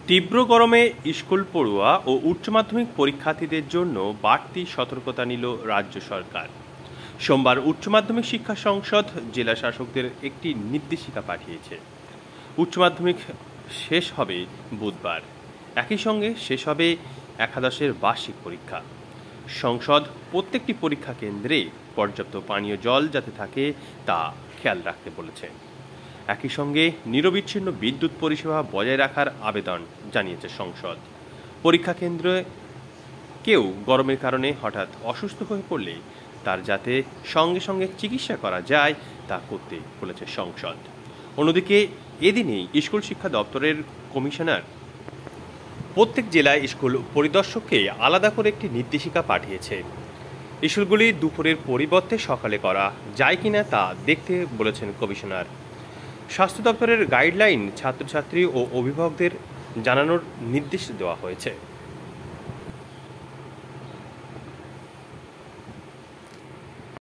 তীব্র গরমে স্কুল পড়ুয়া ও উচ্চ মাধ্যমিক পরীক্ষার্থীদের জন্য বাড়তি সতর্কতা নিল রাজ্য সরকার। সোমবার উচ্চ মাধ্যমিক শিক্ষা সংসদ জেলা শাসকদের একটি নির্দেশিকা পাঠিয়েছে। উচ্চ মাধ্যমিক শেষ হবে বুধবার, একই সঙ্গে শেষ হবে একাদশের বার্ষিক পরীক্ষা। সংসদ প্রত্যেকটি পরীক্ষা কেন্দ্রে পর্যাপ্ত পানীয় জল যাতে থাকে তা খেয়াল রাখতে বলেছে। একই সঙ্গে নিরবিচ্ছিন্ন বিদ্যুৎ পরিষেবা বজায় রাখার আবেদন জানিয়েছে সংসদ। পরীক্ষা কেন্দ্রে কেউ গরমের কারণে হঠাৎ অসুস্থ হয়ে পড়লে তার যাতে সঙ্গে সঙ্গে চিকিৎসা করা যায় তা করতে বলেছে সংসদ। অন্যদিকে এদিনেই স্কুল শিক্ষা দপ্তরের কমিশনার প্রত্যেক জেলায় স্কুল পরিদর্শককে আলাদা করে একটি নির্দেশিকা পাঠিয়েছে। স্কুলগুলি দুপুরের পরিবর্তে সকালে করা যায় কিনা তা দেখতে বলেছেন কমিশনার। স্বাস্থ্য দপ্তরের গাইডলাইন ছাত্রছাত্রী ও অভিভাবকদের জানানোর নির্দেশ দেওয়া হয়েছে।